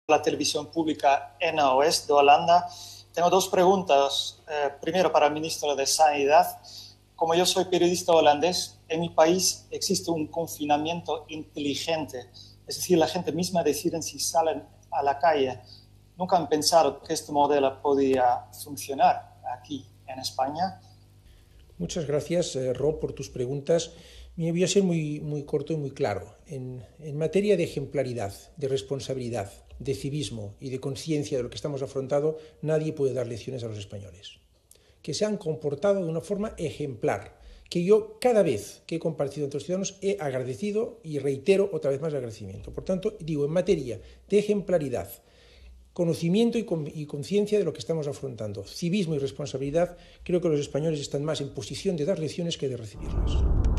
la televisión pública NOS de Holanda. Tengo dos preguntas. Primero, para el ministro de Sanidad. Como yo soy periodista holandés, en mi país existe un confinamiento inteligente. Es decir, la gente misma decide si salen a la calle. ¿Nunca han pensado que este modelo podía funcionar aquí en España? Muchas gracias, Rob, por tus preguntas. Voy a ser muy corto y muy claro. En materia de ejemplaridad, de responsabilidad, de civismo y de conciencia de lo que estamos afrontando, nadie puede dar lecciones a los españoles. Que se han comportado de una forma ejemplar, que yo cada vez que he compartido entre los ciudadanos he agradecido y reitero otra vez más el agradecimiento. Por tanto, digo, en materia de ejemplaridad, conocimiento y conciencia de lo que estamos afrontando, civismo y responsabilidad, creo que los españoles están más en posición de dar lecciones que de recibirlas.